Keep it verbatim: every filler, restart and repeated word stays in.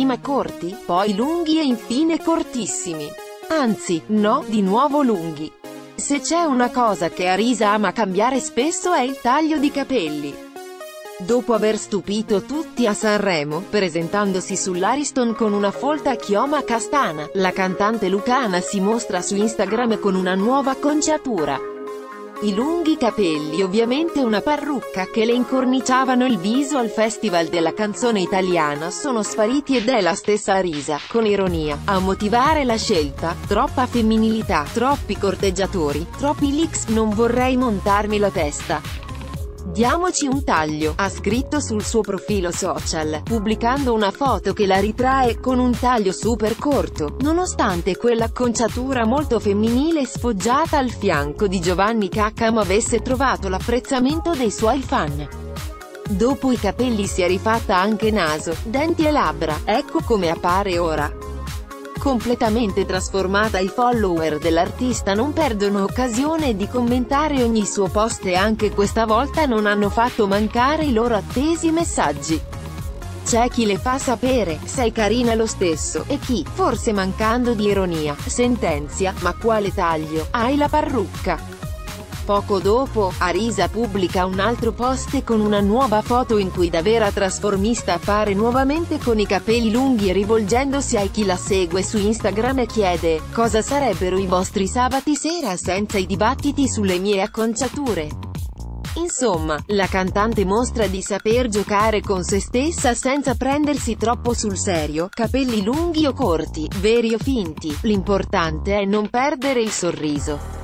Prima corti, poi lunghi e infine cortissimi. Anzi, no, di nuovo lunghi. Se c'è una cosa che Arisa ama cambiare spesso è il taglio di capelli. Dopo aver stupito tutti a Sanremo, presentandosi sull'Ariston con una folta chioma castana, la cantante lucana si mostra su Instagram con una nuova acconciatura. I lunghi capelli, ovviamente una parrucca che le incorniciavano il viso al Festival della canzone italiana, sono spariti ed è la stessa Arisa, con ironia, a motivare la scelta. Troppa femminilità, troppi corteggiatori, troppi leaks, non vorrei montarmi la testa. Diamoci un taglio, ha scritto sul suo profilo social, pubblicando una foto che la ritrae con un taglio super corto, nonostante quell'acconciatura molto femminile sfoggiata al fianco di Giovanni Caccamo avesse trovato l'apprezzamento dei suoi fan. Dopo i capelli si è rifatta anche naso, denti e labbra, ecco come appare ora. Completamente trasformata, i follower dell'artista non perdono occasione di commentare ogni suo post e anche questa volta non hanno fatto mancare i loro attesi messaggi. C'è chi le fa sapere, sei carina lo stesso, e chi, forse mancando di ironia, sentenzia, ma quale taglio, hai la parrucca. Poco dopo, Arisa pubblica un altro post con una nuova foto in cui da vera trasformista appare nuovamente con i capelli lunghi e rivolgendosi a chi la segue su Instagram chiede: cosa sarebbero i vostri sabati sera senza i dibattiti sulle mie acconciature? Insomma, la cantante mostra di saper giocare con se stessa senza prendersi troppo sul serio, capelli lunghi o corti, veri o finti, l'importante è non perdere il sorriso.